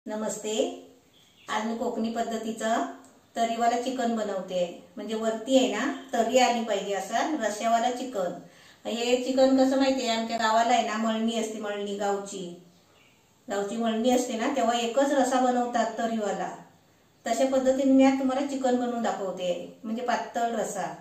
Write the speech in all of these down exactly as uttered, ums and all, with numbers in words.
नमस्ते। आज मी कोकणी पद्धतीचा तरीवाला चिकन बनवते। म्हणजे वरती आहे ना तरी आली पाहिजे असा रश्यावाला चिकन। हे चिकन कसं माहिती आहे, आमच्या गावाला आहे ना मळणी असते, मळणी गावची गावची मळणी असते ना, तेव्हा एकच रसा बनवतात तरीवाला। तशा पद्धतीने मी आज तुम्हाला चिकन बनवून दाखवते, म्हणजे पातळ रसा।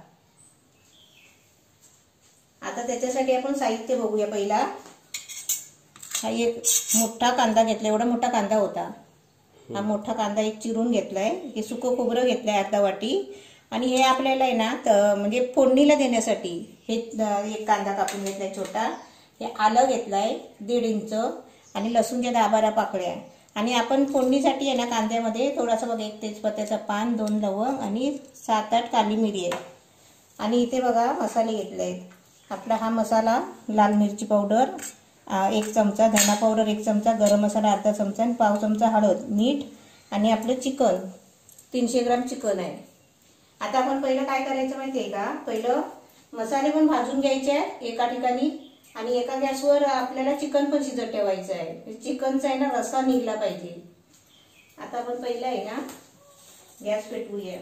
आता त्याच्यासाठी आपण साहित्य बघूया। पहिला हा एक मोठा कांदा घेतला, एवढा मोठा कांदा होता। हा मोठा कांदा एक चिरून घेतलाय। हे सुकं खोबरं घेतलंय अर्धा वाटी। आणि हे आपल्याला आहे ना म्हणजे फोडणीला देण्यासाठी हे एक कांदा कापून घेतलाय छोटा। हे आलं घेतलंय दीड इंच आणि लसूणच्या दहा बारा पाकळ्या। आणि आपण फोडणीसाठी आहे ना कांद्यामध्ये थोडासा बघा एक तेजपत्त्याचं पान, दोन लवंग आणि सात आठ काली मिरी आहे। आणि इथे बघा मसाले घेतले। आपला हा मसाला लाल मिरची पावडर एक चमचा, धना पावडर एक चमचा, गरम मसाला अर्धा चमचा आणि पाव चमचा हळद, मीठ आणि आपलं चिकन तीनशे ग्राम चिकन आहे। आता आपण पहिलं काय करायचं माहितीये का, पहिलं मसाले पण भाजून घ्यायचे आहे एका ठिकाणी आणि एका गॅसवर आपल्याला चिकन पण शिजत ठेवायचं आहे। चिकनचा आहे ना रस्सा निघला पाहिजे। आता आपण पहिलं आहे ना गॅस पेटवूया।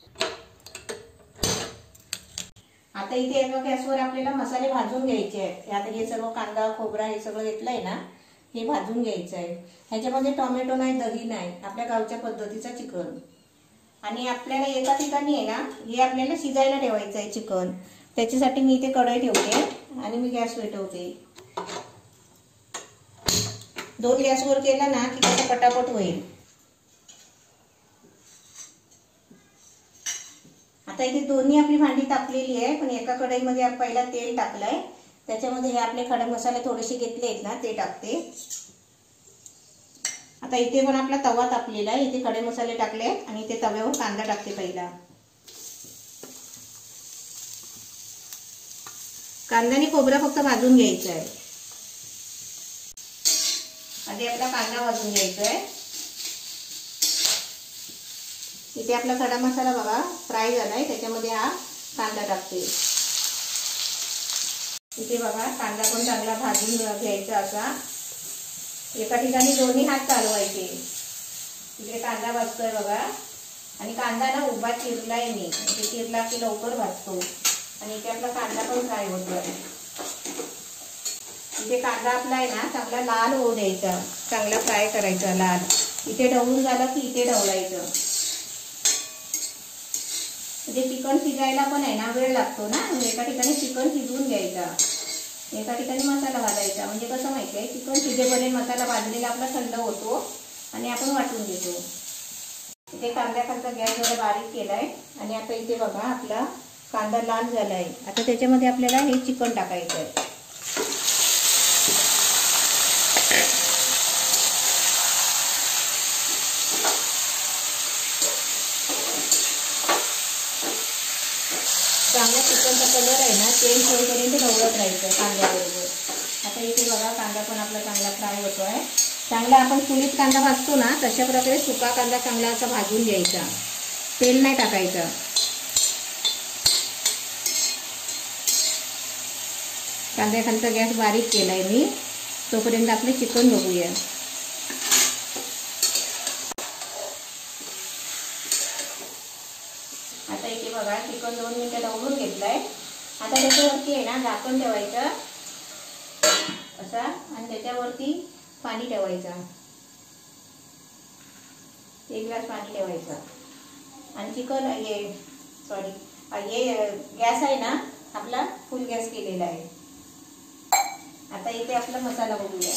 आता इथे एका गॅसवर आपल्याला मसाले भाजून घ्यायचे आहेत। आता हे सर्व कांदा खोबरा हे सगळं घेतलंय ना, हे भाजून घ्यायचं आहे। ह्याच्यामध्ये टोमॅटो नाही, दही नाही, आपल्या गावच्या पद्धतीचा चिकन। आणि आपल्याला एका ठिकाणी आहे ना हे आपल्याला शिजायला ठेवायचं आहे चिकन। त्याच्यासाठी मी इथे कढई ठेवते आणि मी गॅस पेटवते। दोन गॅसवर केला ना की कसं पटापट होईल। आता इथे दोन्ही आपली भांडी तापलेली आहे, पण एका कढईमध्ये पहिला तेल टाकलंय, त्याच्यामध्ये हे आपले खडे मसाले थोडेसे घेतले आहेत ना ते टाकते। आता इथे पण आपला तवा तापलेला आहे, इथे खडे मसाले टाकले आणि इथे तव्यावर कांदा टाकते। पहिला कांद्याने खोबरं फक्त भाजून घ्यायचं आहे। आधी आपला कांदा भाजून घ्यायचा आहे। इथे आपला खडा मसाला बघा फ्राय झालाय, त्याच्यामध्ये हा कांदा टाकते। इथे बघा कांदा पण चांगला भाजून घ्यायचा असा। एका ठिकाणी दोन्ही हात चालवायचे। इथे कांदा भाजतोय बघा आणि कांदा ना उभा चिरलाय मी, म्हणजे चिरला की लवकर भाजतो। आणि इथे आपला कांदा पण फ्राय होतोय। इथे कांदा आपला आहे ना चांगला लाल होऊ द्यायचा, चांगला फ्राय करायचा लाल। इथे ढवळून झाला की इथे ढवळायचं। म्हणजे चिकन शिजायला पण आहे ना वेळ लागतो ना, एका ठिकाणी चिकन शिजवून घ्यायचा, एका ठिकाणी मसाला भाजायचा। म्हणजे कसं माहितीये, चिकन शिजेपर्यंत मसाला भाजलेला आपला थंड होतो आणि आपण वाटून घेतो। इथे कांद्याखालचा गॅस जरा बारीक केलाय आणि आता इथे बघा आपला कांदा लाल झालाय। आता त्याच्यामध्ये आपल्याला हे चिकन टाकायचं आहे। चांगला चिकनचा कलर आहे ना चेंज होईपर्यंत ढवळत राहायचं कांद्याबरोबर। आता इथे बघा कांदा पण आपला चांगला फ्राय होतोय। चांगला आपण चुलीत कांदा भाजतो ना तशा प्रकारे सुका कांदा चांगला असा भाजून घ्यायचा, तेल नाही टाकायचं। कांद्याखालचा गॅस बारीक केलाय मी, तोपर्यंत आपले चिकन बघूया। आता इथे बघा चिकन दोन मिनिटं ढवळून घेतलंय। आता त्याच्यावरती आहे ना झाकण ठेवायचं असा आणि त्याच्यावरती पाणी ठेवायचं, एक ग्लास पाणी ठेवायचं। आणि चिकन हे सॉरी हे गॅस आहे ना आपला फुल गॅस केलेला आहे। आता इथे आपला मसाला बघूया।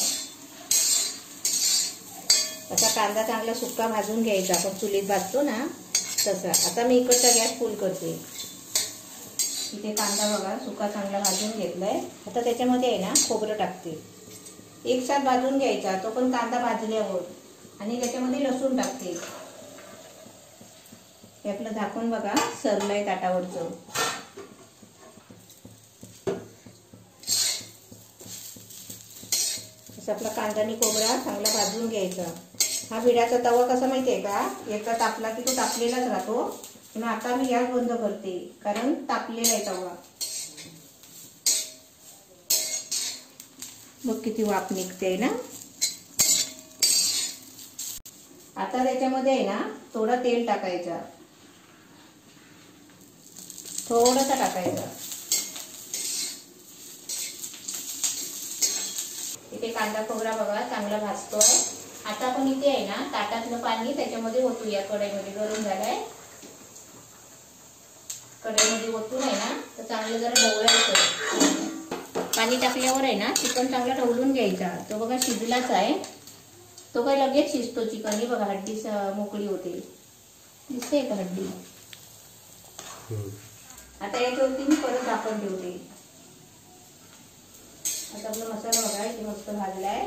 असा कांदा चांगला सुक्का भाजून घ्यायचा, आपण चुलीत भाजतो ना तसा। आता मी इकडचा गॅस फुल करते। इथे कांदा बघा सुका चांगला भाजून घेतलाय। आता त्याच्यामध्ये आहे ना खोबरं टाकते, एक साथ भाजून घ्यायचा तो पण कांदा भाजल्यावर। आणि त्याच्यामध्ये लसूण टाकते। हे आपलं झाकण बघा सरलंय ताटावरचं। असं आपला कांदा आणि खोबरा चांगला भाजून घ्यायचा। हा विड्याचा तवा कसा माहितीये का, एकदा तापला की तो तापलेलाच राहतो। पण आता मी गॅस बंद करते कारण तापलेला आहे तवा। बघ किती वाफ निघते ना। आता त्याच्यामध्ये आहे ना थोडं तेल टाकायचं, थोडंसं टाकायचं. इथे कांदा खोबरा बघा चांगला भाजतोय. आता आपण इथे आहे ना ताटातलं पाणी त्याच्यामध्ये ओतूया. कढईमध्ये गरम झालंय, कढईमध्ये ओतून आहे ना तर चांगलं जरा ढवळायचं. पाणी टाकल्यावर आहे ना चिकन चांगला ढवळून घ्यायचा. तो बघा शिजलाच आहे, तो काय लगेच शिजतो चिकन. ही बघा हड्डी मोकळी होते, दिसते का हड्डी. आता याच्यावरती मी परत झाकण ठेवते. आता आपला मसाला बघा इथे मस्त भाजलाय.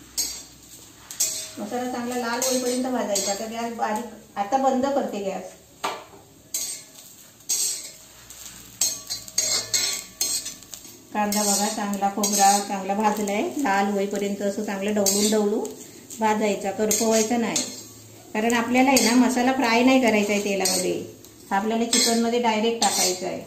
मसाला चांगला लाल होईपर्यंत भाजायचा. आता गॅस बारीक, आता बंद करते गॅस. कांदा बघा चांगला खोबरा चांगला भाजलाय, लाल होईपर्यंत असं चांगलं ढवळून ढवळून भाजायचा, करपवायचा नाही. कारण आपल्याला आहे ना मसाला फ्राय नाही करायचा आहे तेलामध्ये, आपल्याला चिकन मध्ये डायरेक्ट टाकायचा आहे.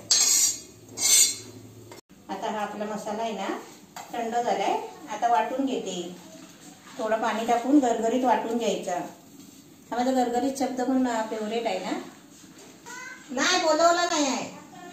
आता हा आपला मसाला आहे ना थंड झालाय. आता वाटून घेते, थोडं पाणी टाकून गरगरीत वाटून घ्यायचा. हा माझा गरगरीत शब्द पण फेवरेट आहे ना. नाही बोलवला नाही आहे.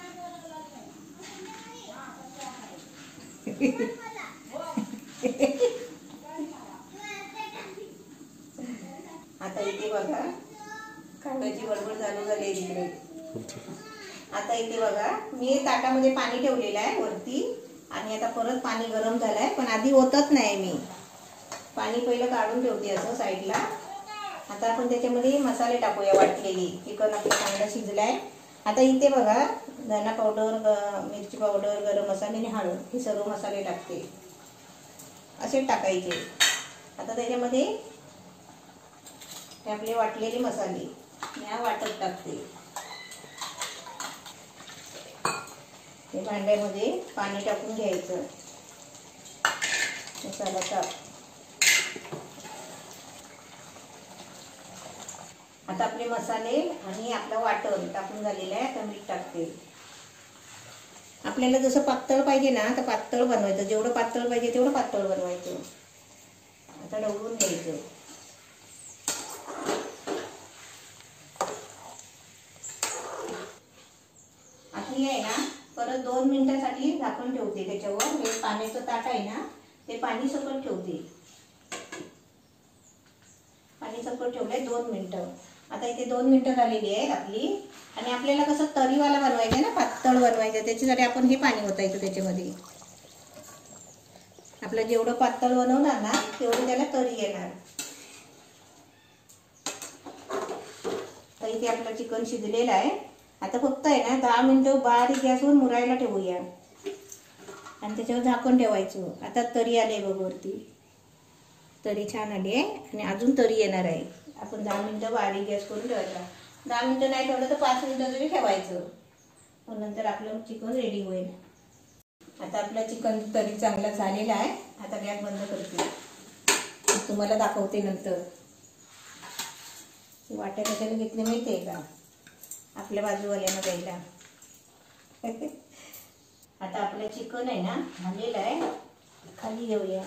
आता इथे बघा कांद्याची बडबड चालू झाली इकडे. आता इथे बघा मी ताटामध्ये पाणी ठेवलेलं आहे वरती, आणि आता परत पाणी गरम झालंय. पण आधी ओतत नाही मी, पाणी पहिलं काढून ठेवते असं साईडला. आता आपण त्याच्यामध्ये मसाले टाकूया वाटलेली. चिकन आपलं चांगलं शिजलाय. आता इथे बघा धना पावडर, मिरची पावडर, गरम मसाले आणि हळद हे सर्व मसाले टाकते. असे टाकायचे. आता त्याच्यामध्ये हे आपले वाटलेले मसाले या वाटत टाकते. हे भांड्यामध्ये पाणी टाकून घ्यायचं. मसाला टाक. आता आपले मसाले आणि आपलं वाटण टाकून झालेलं आहे. आता मीठ टाकते. आपल्याला जसं पातळ पाहिजे ना तर पातळ बनवायचं, जेवढं पातळ पाहिजे तेवढं पातळ बनवायचं. आता ढवळून घ्यायचं. आपली आहे ना परत दोन मिनिटांसाठी झाकण ठेवते त्याच्यावर. हे पाण्याचं ताट आहे ना ते पाणी सकट ठेवते. पाणी सकट ठेवलंय दोन मिनिटं. आता इथे दोन मिनिटं झालेली आहेत आपली. आणि आपल्याला कसं तरीवाला बनवायचं ना, पातळ बनवायचं, त्याच्यासाठी आपण हे पाणी ओतायचं त्याच्यामध्ये. आपलं जेवढं पातळ बनवणार ना तेवढं त्याला तरी येणार. तर इथे आपलं चिकन शिजलेलं आहे. आता फक्त आहे ना दहा मिनिटं बारीक गॅसवर मुरायला ठेवूया आणि त्याच्यावर झाकण ठेवायचं. आता तरी आले बघ वरती, तरी छान आली आहे आणि अजून तरी येणार आहे. आपण दहा मिनिटं बारीक गॅस करून ठेवायचा. दहा मिनिटं नाही ठेवलं तर पाच मिनिटं तरी ठेवायचं. मग नंतर आपलं चिकन रेडी होईल. आता आपलं चिकन तरी चांगला झालेला आहे. आता गॅस बंद करते, तुम्हाला दाखवते नंतर. वाट्या कशाला घेतले माहिती आहे का, आपल्या बाजूवाल्यानं द्यायला. आता आपलं चिकन आहे ना झालेलं आहे. खाली घेऊया.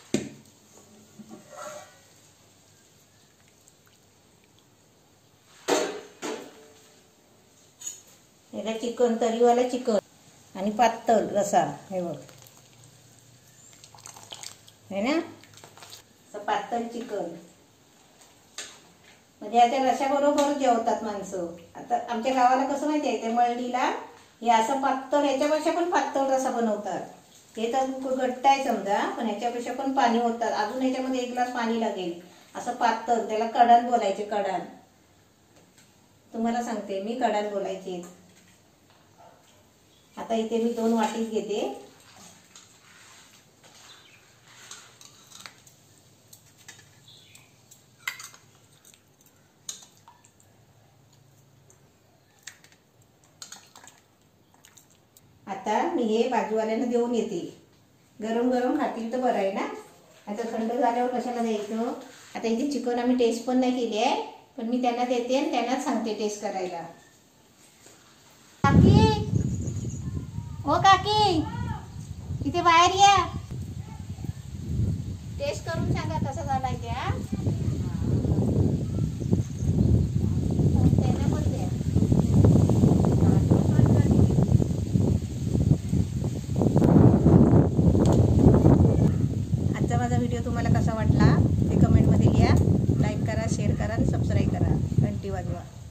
याला चिकन तरीवाला चिकन आणि पातळ रसा हे बघ है ना, पातळ चिकन म्हणजे याच्या रशाबरोबर जेवतात माणसं. आता आमच्या गावाला कसं माहिती आहे, त्या मळणीला हे असं पातळ, याच्यापेक्षा पण पातळ रसा बनवतात. हे तर घट्ट आहे समजा, पण ह्याच्यापेक्षा पण पाणी होतात. अजून ह्याच्यामध्ये एक ग्लास पाणी लागेल. असं पातळ, त्याला कडान बोलायचे. कडान तुम्हाला सांगते मी, कडान बोलायचे. आता इथे मी दोन वाटीत घेते. आता मी हे बाजूवाल्यांना देऊन येते. गरम गरम खातील तर बरं आहे ना. आता थंड झाल्यावर कशाला द्यायचं. आता इथे चिकन आम्ही टेस्ट पण नाही केली आहे, पण मी त्यांना देते आणि त्यांनाच सांगते टेस्ट करायला. काकी, ओ काकी, इथे बाहेर या, टेस्ट करून सांगा कसा झालाय त्या. माझा व्हिडिओ तुम्हाला कसा वाटला ते कमेंटमध्ये लिहा. लाईक करा, शेअर करा आणि सबस्क्राईब करा. घंटी वाजवा.